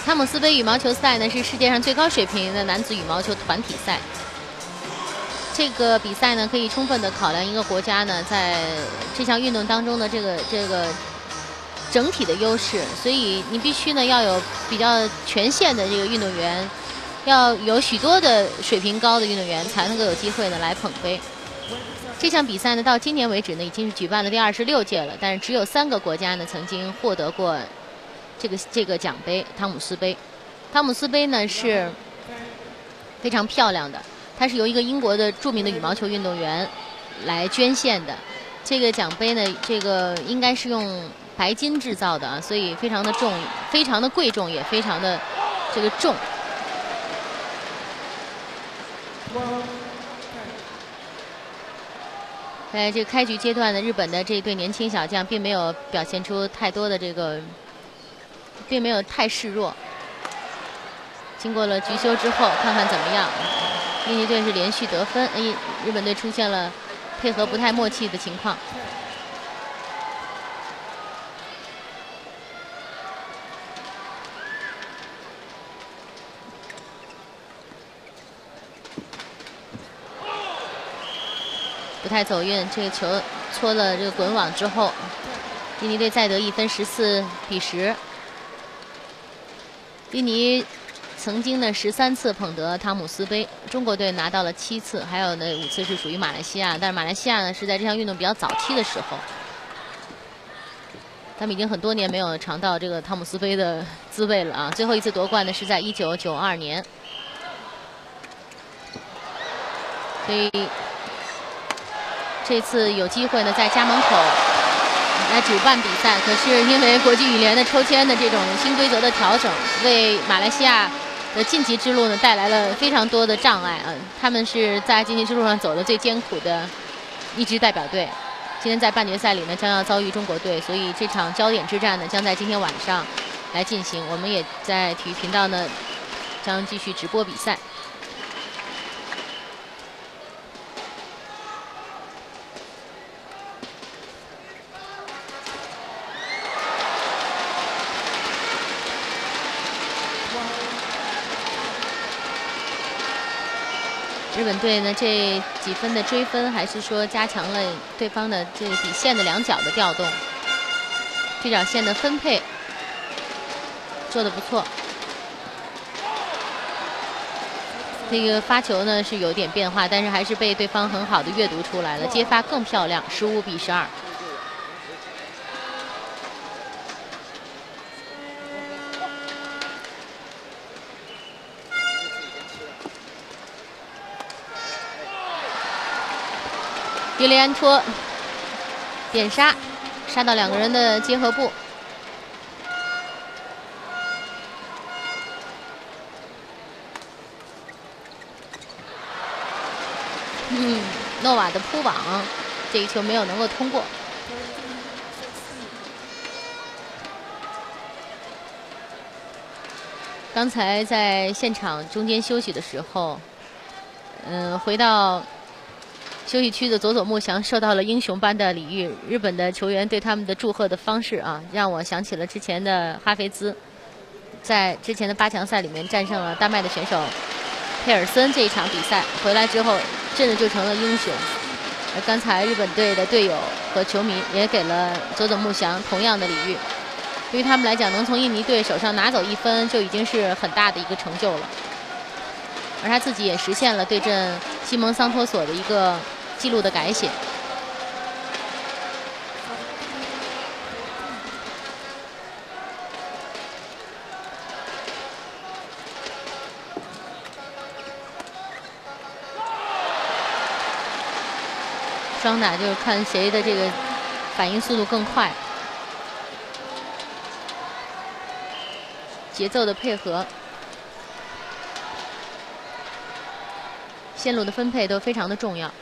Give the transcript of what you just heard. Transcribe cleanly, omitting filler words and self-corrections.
汤姆斯杯羽毛球赛呢是世界上最高水平的男子羽毛球团体赛。这个比赛呢可以充分的考量一个国家呢在这项运动当中的这个整体的优势，所以你必须呢要有比较全线的这个运动员，要有许多的水平高的运动员才能够有机会呢来捧杯。这项比赛呢到今年为止呢已经是举办了第26届了，但是只有3个国家呢曾经获得过这个奖杯——汤姆斯杯。汤姆斯杯呢是非常漂亮的，它是由一个英国的著名的羽毛球运动员来捐献的。这个奖杯呢，这个应该是用白金制造的啊，所以非常的重，非常的贵重，也非常的这个重。在这个开局阶段呢，日本的这对年轻小将并没有表现出太多的并没有太示弱。经过了局休之后，看看怎么样。印尼队是连续得分，日本队出现了配合不太默契的情况。不太走运，这个球搓了这个滚网之后，印尼队再得1分，14比10。印尼曾经呢13次捧得汤姆斯杯，中国队拿到了7次，还有呢5次是属于马来西亚，但是马来西亚呢是在这项运动比较早期的时候，他们已经很多年没有尝到这个汤姆斯杯的滋味了啊！最后一次夺冠呢是在1992年，所以这次有机会呢在家门口来主办比赛，可是因为国际羽联的抽签的这种新规则的调整，为马来西亚的晋级之路呢带来了非常多的障碍啊！他们是在晋级之路上走的最艰苦的一支代表队。今天在半决赛里呢将要遭遇中国队，所以这场焦点之战呢将在今天晚上来进行。我们也在体育频道呢将继续直播比赛。日本队呢这几分的追分，还是说加强了对方的这个底线的2脚的调动，这脚线的分配做得不错。这个发球呢是有点变化，但是还是被对方很好的阅读出来了，接发更漂亮，15比12。约利安托点杀，杀到2个人的结合部。诺瓦的扑网，这一球没有能够通过。刚才在现场中间休息的时候，回到休息区的佐佐木翔受到了英雄般的礼遇，日本的球员对他们的祝贺的方式啊，让我想起了之前的哈菲兹，在之前的8强赛里面战胜了丹麦的选手佩尔森这一场比赛，回来之后真的就成了英雄。而刚才日本队的队友和球迷也给了佐佐木翔同样的礼遇，对于他们来讲，能从印尼队手上拿走1分就已经是很大的一个成就了。而他自己也实现了对阵西蒙桑托索的一个记录的改写。双打就是看谁的这个反应速度更快，节奏的配合，线路的分配都非常的重要。